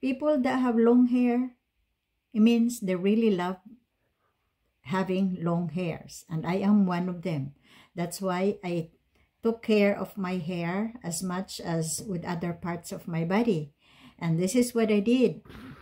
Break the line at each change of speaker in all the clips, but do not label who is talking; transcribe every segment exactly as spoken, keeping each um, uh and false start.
People that have long hair, it means they really love having long hairs, and I am one of them. That's why I took care of my hair as much as with other parts of my body. And this is what I did.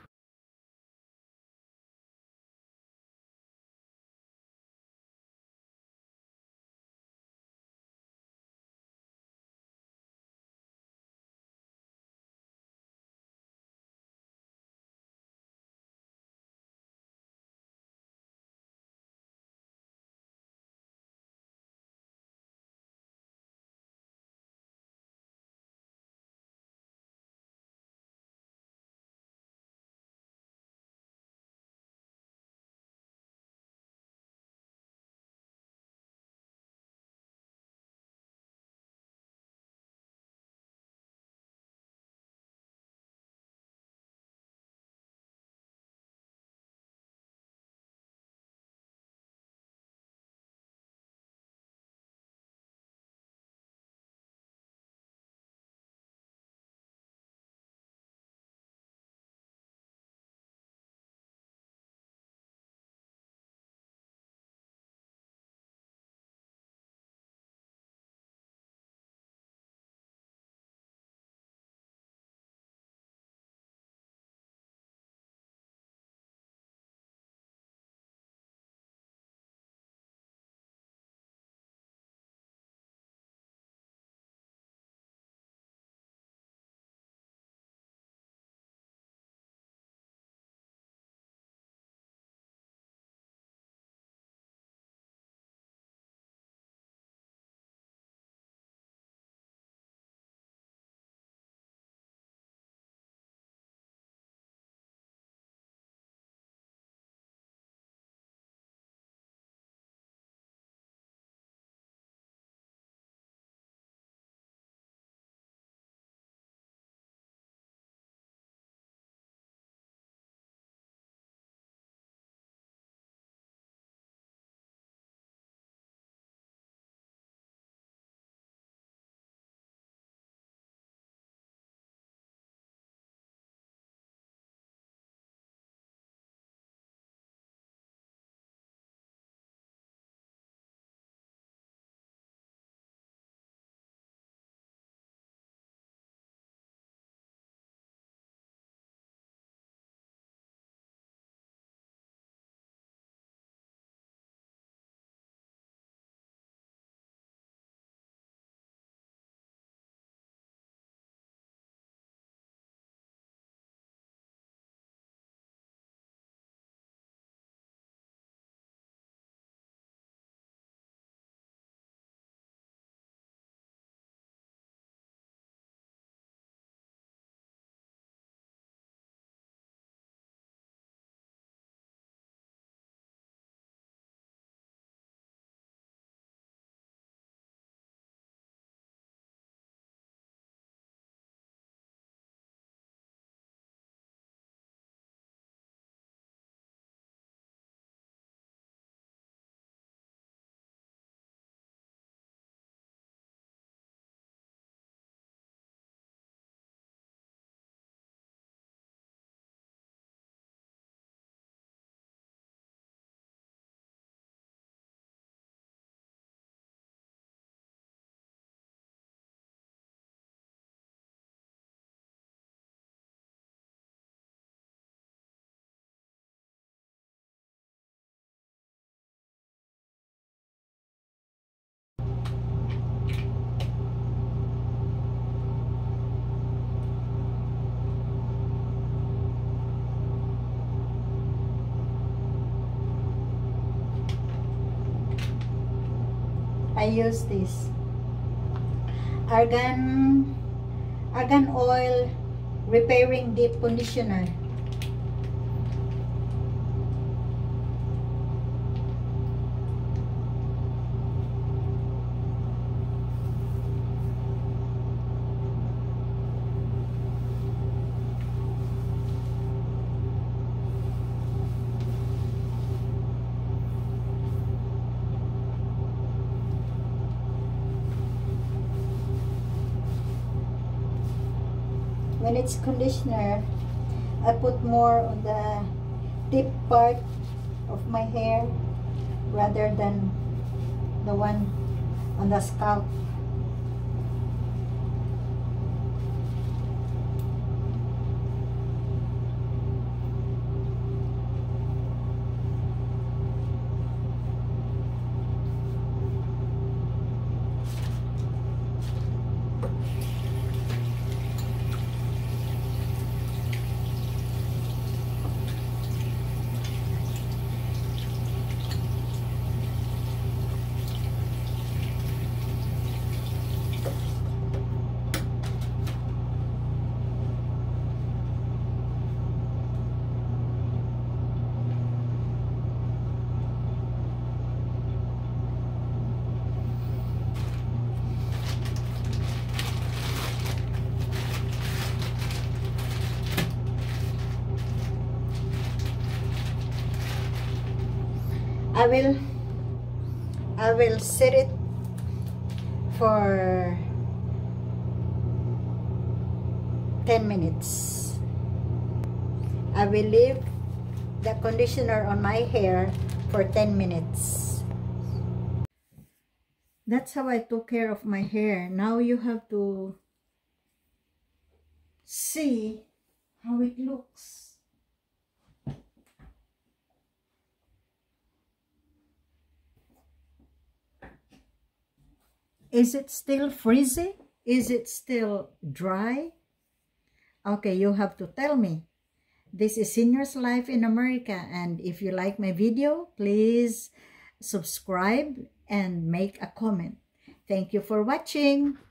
I use this argan argan oil repairing deep conditioner. When it's conditioner, I put more on the tip part of my hair rather than the one on the scalp. I will I will set it for ten minutes. I will leave the conditioner on my hair for ten minutes. That's how I took care of my hair. Now you have to see how it looks. Is it still frizzy? Is it still dry? Okay, you have to tell me. This is Senior's Life in America, and if you like my video, please subscribe and make a comment. Thank you for watching.